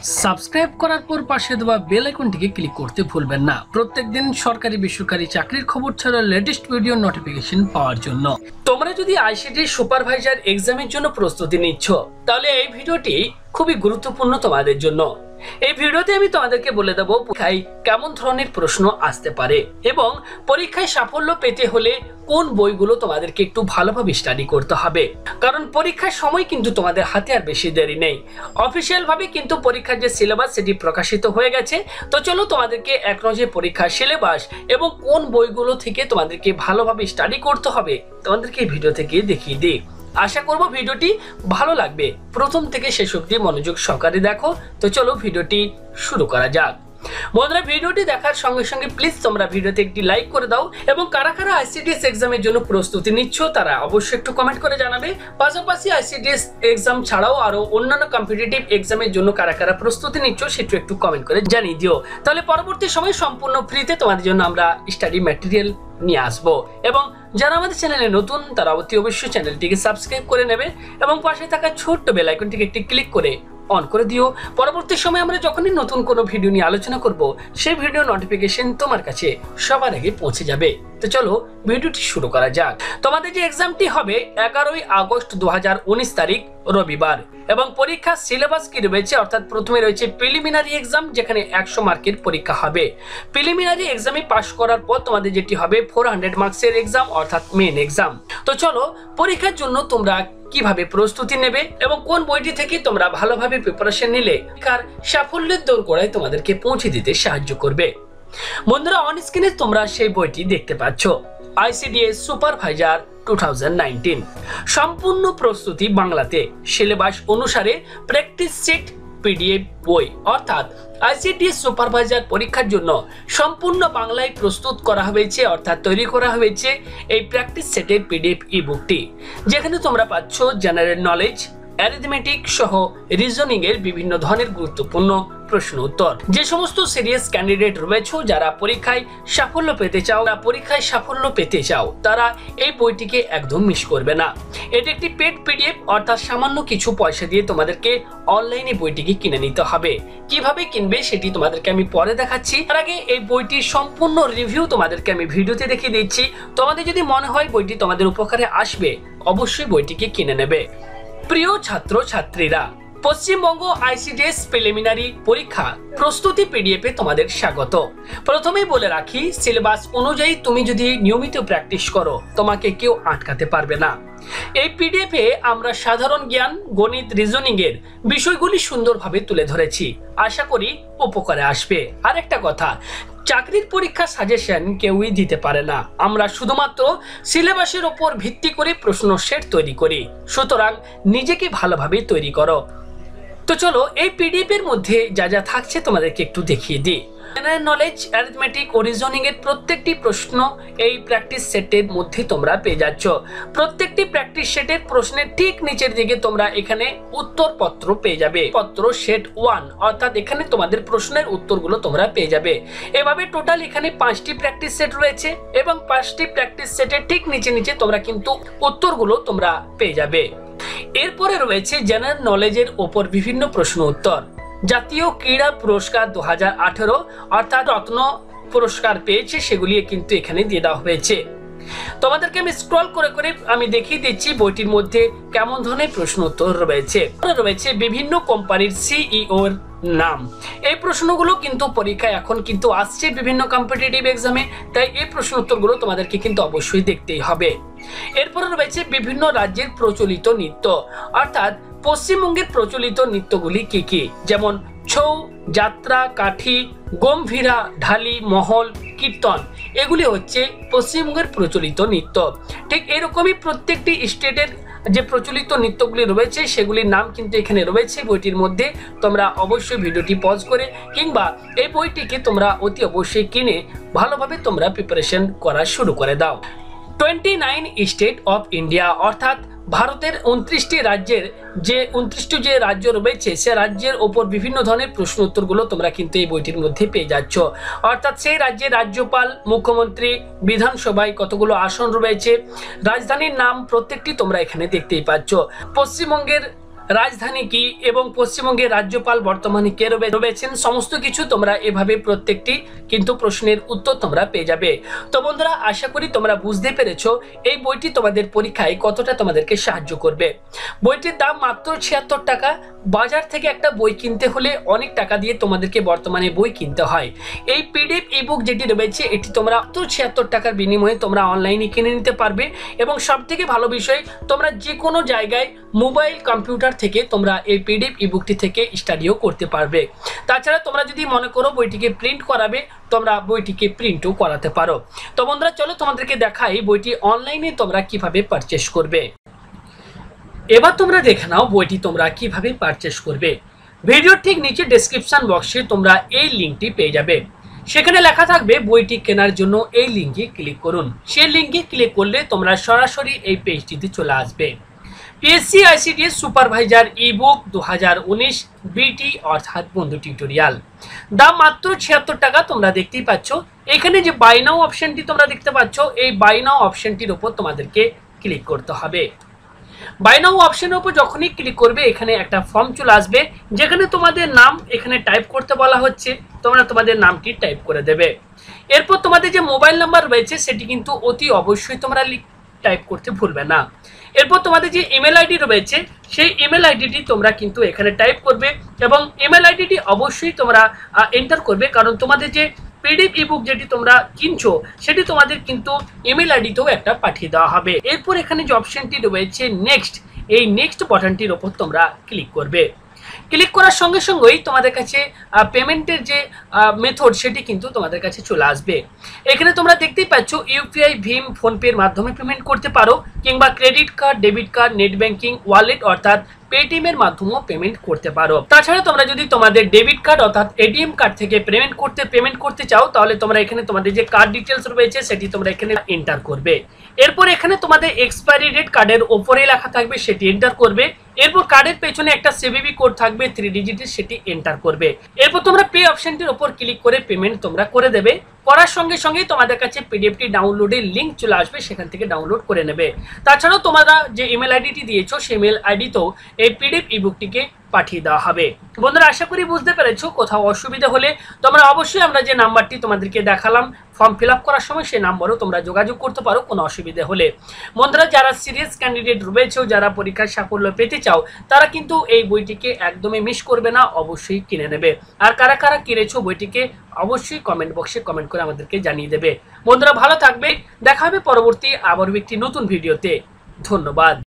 Subscribe করার পর পাশে দেওয়া বেল আইকনটিকে ক্লিক করতে ভুলবেন না প্রত্যেকদিন সরকারি বেসরকারি চাকরির খবর ছাড়া লেটেস্ট ভিডিও নোটিফিকেশন পাওয়ার জন্য। তোমরা যদি আইসিটি সুপারভাইজার এক্সামের জন্য প্রস্তুতি নিচ্ছ তাহলে এই ভিডিওটি খুবই গুরুত্বপূর্ণ তোমাদের জন্য। এই ভিডিওতে আমি তোমাদেরকে বলে দেব পরীক্ষায় কেমন ধরনের প্রশ্ন আসতে পারে এবং পরীক্ষায় সাফল্য পেতে হলে কোন বইগুলো তোমাদেরকে একটু ভালোভাবে স্টাডি করতে হবে, কারণ পরীক্ষার সময় কিন্তু তোমাদের হাতে আর বেশি দেরি নেই। অফিসিয়াল ভাবে কিন্তু পরীক্ষার যে সিলেবাস সেটি প্রকাশিত হয়ে গেছে। তো চলো তোমাদেরকে এক নজরে পরীক্ষার সিলেবাস এবং কোন বইগুলো থেকে তোমাদেরকে ভালোভাবে স্টাডি করতে হবে তোমাদেরকে এই ভিডিও থেকে দেখিয়ে দিই। আশা করব ভিডিওটি ভালো লাগবে, প্রথম থেকে শেষ অবধি মনোযোগ সহকারে দেখো। তো চলো ভিডিওটি শুরু করা যাক। বন্ধুরা, ভিডিওটি দেখার সঙ্গে সঙ্গে প্লিজ তোমরা ভিডিওতে একটি লাইক করে দাও এবং কারা কারা আইসিডিএস এক্সামের জন্য প্রস্তুতি নিচ্ছ তারা অবশ্যই একটু কমেন্ট করে জানাবে। পাশাপাশি আইসিডিএস এক্সাম ছাড়াও আরো অন্যান্য কম্পিটিটিভ এক্সামের জন্য কারা কারা প্রস্তুতি নিচ্ছ সেটা একটু কমেন্ট করে জানিয়ে দিও। তাহলে পরবর্তী সময় সম্পূর্ণ ফ্রিতে তোমাদের জন্য আমরা স্টাডি ম্যাটেরিয়াল নিয়ে আসবো। এবং যারা আমাদের চ্যানেলে নতুন তারা অতি অবশ্যই চ্যানেলটিকে সাবস্ক্রাইব করে নেবে এবং পাশে থাকা ছোট্ট বেল আইকনটিকে একটি ক্লিক করে অন করে দিও। পরবর্তী সময় আমরা যখনই নতুন কোনো ভিডিও নিয়ে আলোচনা করব সেই ভিডিও নোটিফিকেশন তোমার কাছে সবার আগে পৌঁছে যাবে। তো চলো ভিডিওটি শুরু করা যাক। তোমাদের যে এক্সামটি হবে 11ই আগস্ট 2019 তারিখ রবিবার এবং পরীক্ষার সিলেবাস কি রয়েছে, অর্থাৎ প্রথমে রয়েছে প্রিলিমিনারি এক্সাম যেখানে 100 মার্কের পরীক্ষা হবে। প্রিলিমিনারি এক্সামে পাশ করার পর তোমাদের যেটি হবে 400 মার্কসের এক্সাম অর্থাৎ মেন এক্সাম। তো চলো পরীক্ষার জন্য তোমরা কিভাবে প্রস্তুতি নেবে এবং কোন বইটি থেকে তোমরা ভালোভাবে প্রিপারেশন নিলে কার সাফল্যের দোরগোড়ায় তোমাদেরকে পৌঁছে দিতে সাহায্য করবে। বন্ধুরা, অন স্ক্রিনে তোমরা সেই বইটি দেখতে পাচ্ছ, আইসিডিএস সুপারভাইজার 2019 সম্পূর্ণ প্রস্তুতি বাংলাতে সিলেবাস অনুসারে প্র্যাকটিস সেট পিডিএফ বই, অর্থাৎ আইসিডিএস সুপারভাইজার পরীক্ষার জন্য সম্পূর্ণ বাংলায় প্রস্তুত করা হয়েছে, অর্থাৎ তৈরি করা হয়েছে এই প্র্যাকটিস সেটের পিডিএফ ই বুকটি, যেখানে তোমরা পাচ্ছ জেনারেল নলেজ, অ্যারিথমেটিক সহ রিজনিং এর বিভিন্ন ধরনের গুরুত্বপূর্ণ প্রশ্ন উত্তর। যে সমস্ত সিরিয়াস ক্যান্ডিডেট রয়েছে যারা পরীক্ষায় সাফল্য পেতে চাও তারা এই বইটিকে একদম মিস করবে না। এটি একটি পেড পিডিএফ, অর্থাৎ সামান্য কিছু পয়সা দিয়ে তোমাদেরকে অনলাইনে বইটিকে কিনে নিতে হবে। কিভাবে কিনবে সেটি তোমাদেরকে আমি পরে দেখাচ্ছি। তার আগে এই বইটির সম্পূর্ণ রিভিউ তোমাদেরকে আমি ভিডিওতে দেখিয়ে দিচ্ছি। তোমাদের যদি মনে হয় বইটি তোমাদের উপকারে আসবে অবশ্যই বইটিকে কিনে নেবে। প্রিয় ছাত্র ছাত্রীরা, পশ্চিমবঙ্গ আইসিডিএস প্রিলিমিনারি পরীক্ষা প্রস্তুতি পিডিএফে তোমাদের স্বাগত। প্রথমেই বলে রাখি, সিলেবাস অনুযায়ী তুমি যদি নিয়মিত প্র্যাকটিস করো তোমাকে কেউ আটকাতে পারবে না। এই পিডিএফে আমরা সাধারণ জ্ঞান, গণিত, রিজনিং এর বিষয়গুলি সুন্দরভাবে তুলে ধরেছি, আশা করি উপকারে আসবে। আর একটা কথা, চাকরির পরীক্ষা সাজেশন কেউই দিতে পারে না, আমরা শুধুমাত্র সিলেবাসের উপর ভিত্তি করে প্রশ্ন সেট তৈরি করি, সুতরাং নিজেকে ভালোভাবে তৈরি করো। তো চলো এই পিডিএফ এর মধ্যে যা যা থাকছে তোমাদেরকে একটু দেখিয়ে দিই। জেনারেল নলেজ, অ্যারিথমেটিক ও রিজনিং এর প্রত্যেকটি প্রশ্ন এই প্র্যাকটিস সেটের মধ্যে তোমরা পেয়ে যাচ্ছ। প্রত্যেকটি প্র্যাকটিস সেটের প্রশ্নের ঠিক নিচের দিকে তোমরা এখানে উত্তরপত্র পেয়ে যাবে, পত্র সেট 1, অর্থাৎ এখানে তোমাদের প্রশ্নের উত্তরগুলো তোমরা পেয়ে যাবে। এভাবে টোটাল এখানে 5টি প্র্যাকটিস সেট রয়েছে এবং 5টি প্র্যাকটিস সেটের ঠিক নিচে তোমরা কিন্তু উত্তরগুলো তোমরা পেয়ে যাবে। এরপরে রয়েছে জেনারেল নলেজের ওপর বিভিন্ন প্রশ্ন উত্তর। জাতীয় ক্রীড়া পুরস্কার 2018 অর্থাৎ রত্ন পুরস্কার পেয়েছে সেগুলি কিন্তু এখানে দিয়ে দেওয়া হয়েছে। তোমাদেরকে আমি স্ক্রল করে আমি দেখিয়ে দিচ্ছি বইটির মধ্যে কেমন ধরনের প্রশ্ন উত্তর রয়েছে বিভিন্ন কোম্পানির সিইওর নাম। এই প্রশ্নগুলো কিন্তু পরীক্ষায় এখন কিন্তু আসছে বিভিন্ন কম্পিটিটিভ এক্সামে, তাই এই প্রশ্ন উত্তরগুলো তোমাদেরকে কিন্তু অবশ্যই দেখতেই হবে। এরপরে রয়েছে বিভিন্ন রাজ্যের প্রচলিত নৃত্য, অর্থাৎ পশ্চিমবঙ্গের প্রচলিত নৃত্যগুলি কি কি, যেমন ছৌ, যাত্রা, কাঠি, গম্ভীরা, ঢালি, মহল, কীর্তন, এগুলি হচ্ছে পশ্চিমবঙ্গের প্রচলিত নৃত্য। ঠিক এরকমই প্রত্যেকটি স্টেটের যে প্রচলিত নৃত্যগুলি রয়েছে সেগুলির নাম কিন্তু এখানে রয়েছে বইটির মধ্যে। তোমরা অবশ্যই ভিডিওটি পজ করে কিংবা এই বইটিকে তোমরা অতি অবশ্যই কিনে ভালোভাবে তোমরা প্রিপারেশন করা শুরু করে দাও। 29 স্টেট অফ ইন্ডিয়া, অর্থাৎ ভারতের 29টি রাজ্যের যে 29টি যে রাজ্য রয়েছে সে রাজ্যের ওপর বিভিন্ন ধরনের প্রশ্ন উত্তরগুলো তোমরা কিন্তু এই বইটির মধ্যে পেয়ে যাচ্ছ। অর্থাৎ সেই রাজ্যের রাজ্যপাল, মুখ্যমন্ত্রী, বিধানসভায় কতগুলো আসন রয়েছে, রাজধানীর নাম প্রত্যেকটি তোমরা এখানে দেখতেই পাচ্ছ। পশ্চিমবঙ্গের রাজধানী কি এবং পশ্চিমবঙ্গের রাজ্যপাল বর্তমানে কে রয়েছেন সমস্ত কিছু তোমরা এভাবে প্রত্যেকটি কিন্তু প্রশ্নের উত্তর তোমরা পেয়ে যাবে। তো বন্ধুরা, আশা করি তোমরা বুঝতে পেরেছো এই বইটি তোমাদের পরীক্ষায় কতটা তোমাদেরকে সাহায্য করবে। বইটির দাম মাত্র 76 টাকা। বাজার থেকে একটা বই কিনতে হলে অনেক টাকা দিয়ে তোমাদেরকে বর্তমানে বই কিনতে হয়। এই পিডিএফ ইবুক যেটি রয়েছে এটি তোমরা মাত্র 76 টাকার বিনিময়ে তোমরা অনলাইনে কিনে নিতে পারবে। এবং সবথেকে ভালো বিষয়, তোমরা যে কোনো জায়গায় মোবাইল কম্পিউটার থেকে তোমরা এই পিডিএফ ইবুকটি থেকে স্টাডিও করতে পারবে। তাছাড়া তোমরা যদি মনে করো বইটিকে প্রিন্ট করাবে, তোমরা বইটিকে প্রিন্টও করাতে পারো। তো বন্ধুরা, চলো তোমাদেরকে দেখাই বইটি অনলাইনে তোমরা কিভাবে পারচেস করবে। এবার তোমরা দেখে নাও বইটি তোমরা কিভাবে পারচেস করবে। ভিডিওর ঠিক নিচে ডেসক্রিপশন বক্সে তোমরা এই লিঙ্কটি পেয়ে যাবে। সেখানে লেখা থাকবে বইটি কেনার জন্য এই লিঙ্কে ক্লিক করুন। সেই লিঙ্কে ক্লিক করলে তোমরা সরাসরি এই পেজটিতে চলে আসবে। পিএসসি আইসিডিএস সুপারভাইজার ইবুক 2019 বিটি অর্থাৎ বন্ধু টিউটোরিয়াল, দাম মাত্র 76 টাকা। তোমরা দেখতেই পাচ্ছ এখানে যে বাই নাও অপশনটি তোমরা দেখতে পাচ্ছ, এই বাই নাও অপশনটির উপর তোমাদেরকে ক্লিক করতে হবে। বাই নাও অপশনের উপর যখনই ক্লিক করবে এখানে একটা ফর্ম চলে আসবে, যেখানে তোমাদের নাম এখানে টাইপ করতে বলা হচ্ছে। তোমরা তোমাদের নামটি টাইপ করে দেবে। এরপর তোমাদের যে মোবাইল নাম্বার রয়েছে সেটি কিন্তু অতি অবশ্যই তোমরা টাইপ করতে ভুলবে না। এরপর তোমাদের যে ইমেল আইডি রয়েছে সেই ইমেল আইডিটি তোমরা কিন্তু এখানে টাইপ করবে এবং ইমেল আইডিটি অবশ্যই তোমরা এন্টার করবে, কারণ তোমাদের যে পিডিএফ ইবুক যেটি তোমরা কিনছো সেটি তোমাদের কিন্তু ইমেল আইডিতেও একটা পাঠিয়ে দেওয়া হবে। এরপর এখানে যে অপশনটি রয়েছে নেক্সট, এই নেক্সট বাটনটির উপর তোমরা ক্লিক করবে। ক্লিক করার সঙ্গে সঙ্গেই তোমাদের কাছে পেমেন্টের যে মেথড সেটি কিন্তু তোমাদের কাছে চলে আসবে। এখানে তোমরা দেখতেই পাচ্ছ ইউপিআই, ভীম, ফোনপের মাধ্যমে পেমেন্ট করতে পারো, কিংবা credit card, debit card, net banking, wallet অর্থাৎ পেটিএম এর মাধ্যমেও পেমেন্ট করতে পারো। তাছাড়া তোমরা যদি তোমাদের ডেবিট কার্ড অর্থাৎ এটিএম কার্ড থেকে পেমেন্ট করতে চাও, তাহলে তোমরা এখানে তোমাদের যে কার্ড ডিটেলস রয়েছে সেটি তোমরা এখানে এন্টার করবে। এরপর এখানে তোমাদের এক্সপায়ারি ডেট কার্ডের ওপরে লেখা থাকবে, সেটি এন্টার করবে। এরপর কার্ডের পেছনে একটা সিভিভি কোড থাকবে 3 ডিজিটের, সেটি এন্টার করবে। এরপর তোমরা পে অপশনটির উপর ক্লিক করে পেমেন্ট তোমরা করে দেবে। করার সঙ্গে সঙ্গেই তোমাদের কাছে পিডিএফটি ডাউনলোডের লিঙ্ক চলে আসবে, সেখান থেকে ডাউনলোড করে নেবে। তাছাড়াও তোমরা যে ইমেল আইডিটি দিয়েছো সেই ইমেল আইডিতেও এই পিডিএফ ইবুকটিকে পাঠিয়ে দেওয়া হবে। বন্ধুরা, আশা করি বুঝতে পেরেছো। কোথাও অসুবিধা হলে তোমরা অবশ্যই আমরা যে নাম্বারটি তোমাদেরকে দেখালাম ফর্ম ফিল আপ করার সময়, সেই নাম্বারও তোমরা যোগাযোগ করতে পারো কোনো অসুবিধা হলে। বন্ধুরা, যারা সিরিয়াস ক্যান্ডিডেট রয়েছে, যারা পরীক্ষার সাফল্য পেতে চাও, তারা কিন্তু এই বইটিকে একদমই মিস করবে না, অবশ্যই কিনে নেবে। আর কারা কারা কিনেছো বইটিকে অবশ্যই কমেন্ট বক্সে কমেন্ট করে আমাদেরকে জানিয়ে দেবে। বন্ধুরা, ভালো থাকবে। দেখা হবে পরবর্তী আবারও একটি নতুন ভিডিওতে। ধন্যবাদ।